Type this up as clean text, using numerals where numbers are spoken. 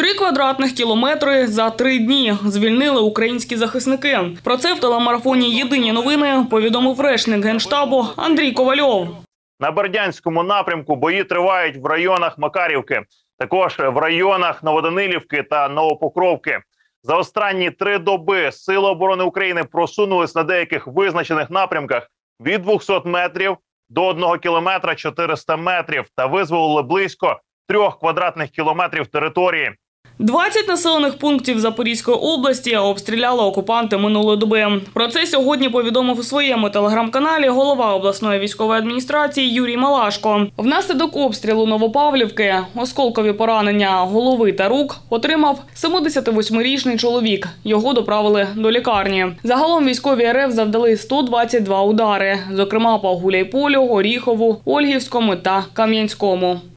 3 квадратних кілометри за 3 дні звільнили українські захисники. Про це в телемарафоні «Єдині новини» повідомив речник Генштабу Андрій Ковальов. На Бердянському напрямку бої тривають в районах Макарівки, також в районах Новоданилівки та Новопокровки. За останні 3 доби Сили оборони України просунулись на деяких визначених напрямках від 200 метрів до 1 кілометра 400 метрів та визволили близько 3 квадратних кілометрів території. 20 населених пунктів Запорізької області обстріляли окупанти минулої доби. Про це сьогодні повідомив у своєму телеграм-каналі голова обласної військової адміністрації Юрій Малашко. Внаслідок обстрілу Новопавлівки осколкові поранення голови та рук отримав 78-річний чоловік. Його доправили до лікарні. Загалом військові РФ завдали 122 удари, зокрема по Гуляйполю, Оріхову, Ольгівському та Кам'янському.